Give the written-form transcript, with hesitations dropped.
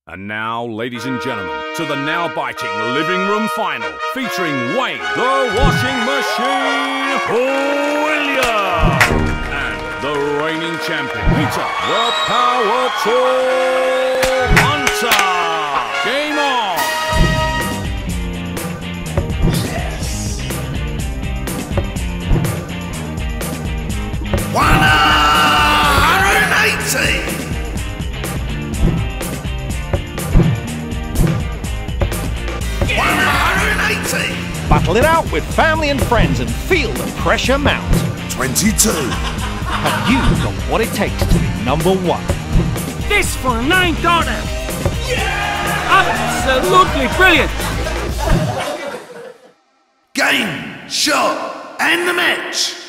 And now, ladies and gentlemen, to the now-biting living room final, featuring Wayne, the washing machine, William, and the reigning champion, Peter, the power tool, Hunter. Game on! Yes! 180! Battle it out with family and friends and feel the pressure mount. 22. Have you got what it takes to be #1? This for a $9. Yeah! Absolutely brilliant! Game, shot, and the match.